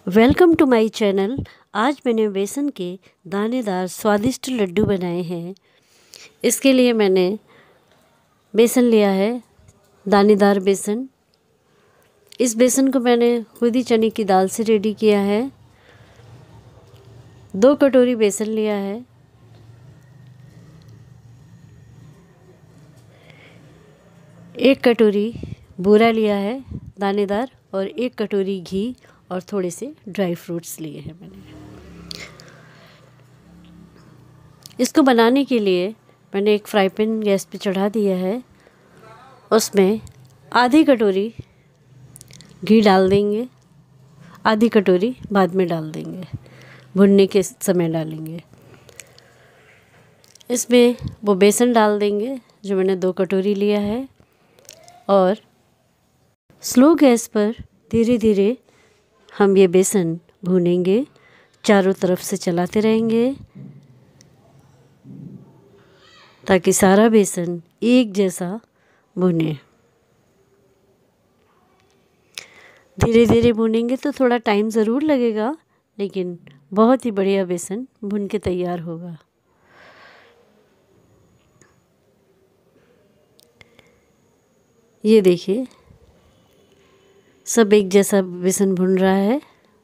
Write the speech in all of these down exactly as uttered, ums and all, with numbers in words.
Welcome to my channel. आज मैंने बेसन के दानेदार स्वादिष्ट लड्डू बनाए हैं। इसके लिए मैंने बेसन लिया है, दानेदार बेसन। इस बेसन को मैंने खुद ही चने की दाल से रेडी किया है। दो कटोरी बेसन लिया है। एक कटोरी बूरा लिया है दानेदार, और एक कटोरी घी और थोड़े से ड्राई फ्रूट्स लिए हैं मैंने। इसको बनाने के लिए मैंने एक फ्राई पैन गैस पे चढ़ा दिया है। उसमें आधी कटोरी घी डाल देंगे, आधी कटोरी बाद में डाल देंगे, भुनने के समय डालेंगे। इसमें वो बेसन डाल देंगे जो मैंने दो कटोरी लिया है, और स्लो गैस पर धीरे धीरे हम ये बेसन भूनेंगे। चारों तरफ से चलाते रहेंगे ताकि सारा बेसन एक जैसा भुने। धीरे धीरे भुनेंगे तो थोड़ा टाइम ज़रूर लगेगा, लेकिन बहुत ही बढ़िया बेसन भुन के तैयार होगा। ये देखिए, सब एक जैसा बेसन भुन रहा है।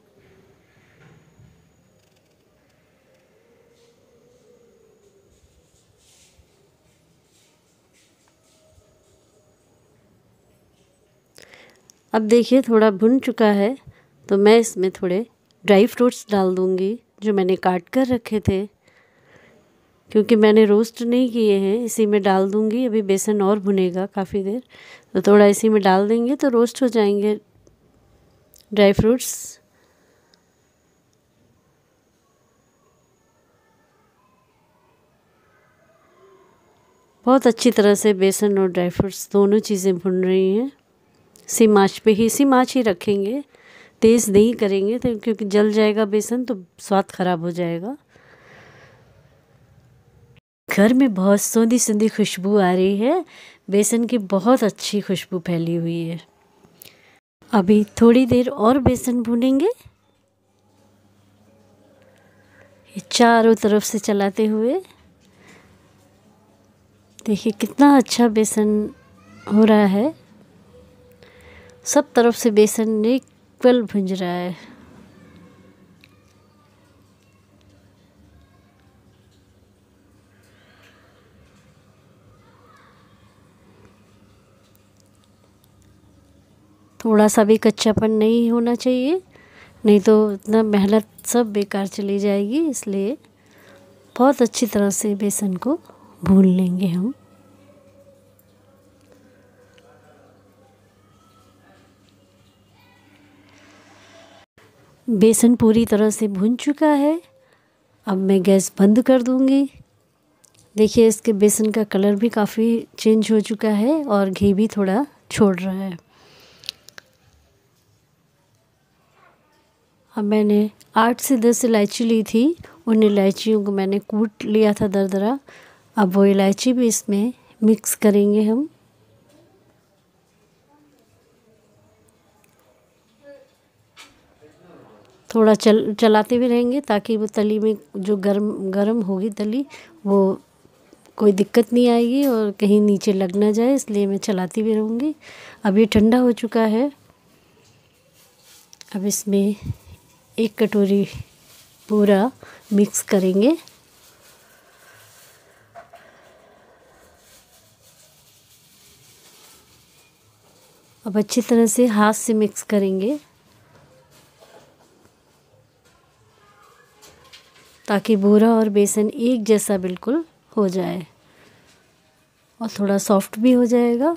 अब देखिए थोड़ा भुन चुका है, तो मैं इसमें थोड़े ड्राई फ्रूट्स डाल दूंगी जो मैंने काट कर रखे थे। क्योंकि मैंने रोस्ट नहीं किए हैं, इसी में डाल दूंगी। अभी बेसन और भुनेगा काफ़ी देर, तो थोड़ा इसी में डाल देंगे तो रोस्ट हो जाएंगे ड्राई फ्रूट्स। बहुत अच्छी तरह से बेसन और ड्राई फ्रूट्स दोनों चीज़ें भुन रही हैं। सिम आंच पे ही सिम आंच ही रखेंगे, तेज़ नहीं करेंगे तो क्योंकि जल जाएगा बेसन तो स्वाद खराब हो जाएगा। घर में बहुत सोंधी सोंधी खुशबू आ रही है। बेसन की बहुत अच्छी खुशबू फैली हुई है। अभी थोड़ी देर और बेसन भूनेंगे, ये चारों तरफ से चलाते हुए। देखिए कितना अच्छा बेसन हो रहा है, सब तरफ से बेसन इक्वल भुंज रहा है। थोड़ा सा भी कच्चापन नहीं होना चाहिए, नहीं तो इतना मेहनत सब बेकार चली जाएगी। इसलिए बहुत अच्छी तरह से बेसन को भून लेंगे हम। बेसन पूरी तरह से भुन चुका है। अब मैं गैस बंद कर दूंगी। देखिए इसके बेसन का कलर भी काफ़ी चेंज हो चुका है और घी भी थोड़ा छोड़ रहा है। अब मैंने आठ से दस इलायची ली थी, उन इलायचियों को मैंने कूट लिया था दरदरा। अब वो इलायची भी इसमें मिक्स करेंगे हम। थोड़ा चल चलाते भी रहेंगे ताकि वो तली में जो गर्म गर्म होगी तली, वो कोई दिक्कत नहीं आएगी और कहीं नीचे लग ना जाए, इसलिए मैं चलाती भी रहूँगी। अब ये ठंडा हो चुका है। अब इसमें एक कटोरी पूरा मिक्स करेंगे। अब अच्छी तरह से हाथ से मिक्स करेंगे ताकि बूरा और बेसन एक जैसा बिल्कुल हो जाए और थोड़ा सॉफ्ट भी हो जाएगा।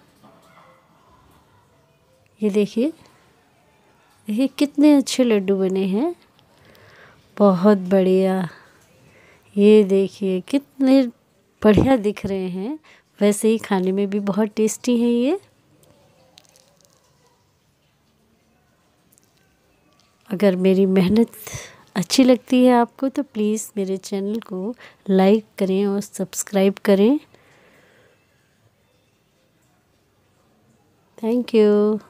ये देखिए, देखिए कितने अच्छे लड्डू बने हैं, बहुत बढ़िया। ये देखिए कितने बढ़िया दिख रहे हैं, वैसे ही खाने में भी बहुत टेस्टी हैं ये। अगर मेरी मेहनत अच्छी लगती है आपको तो प्लीज़ मेरे चैनल को लाइक करें और सब्सक्राइब करें। Thank you.